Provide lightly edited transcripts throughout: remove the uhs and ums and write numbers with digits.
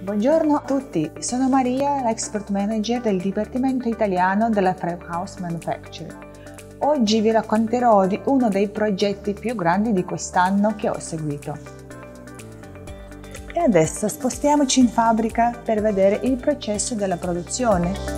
Buongiorno a tutti, sono Maria, l'Export Manager del Dipartimento Italiano della Frame House Manufacturing. Oggi vi racconterò di uno dei progetti più grandi di quest'anno che ho seguito. E adesso spostiamoci in fabbrica per vedere il processo della produzione.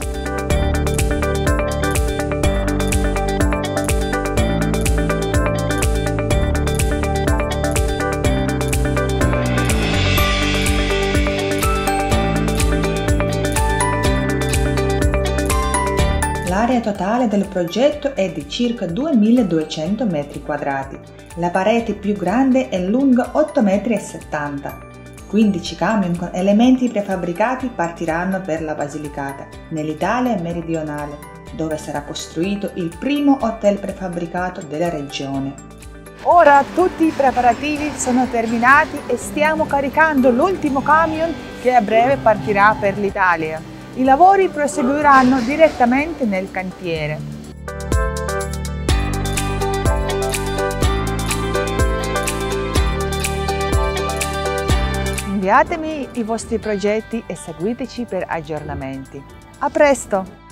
L'area totale del progetto è di circa 2200 m². La parete più grande è lunga 8,70 m. 15 camion con elementi prefabbricati partiranno per la Basilicata, nell'Italia meridionale, dove sarà costruito il primo hotel prefabbricato della regione. Ora tutti i preparativi sono terminati e stiamo caricando l'ultimo camion che a breve partirà per l'Italia. I lavori proseguiranno direttamente nel cantiere. Inviatemi i vostri progetti e seguiteci per aggiornamenti. A presto!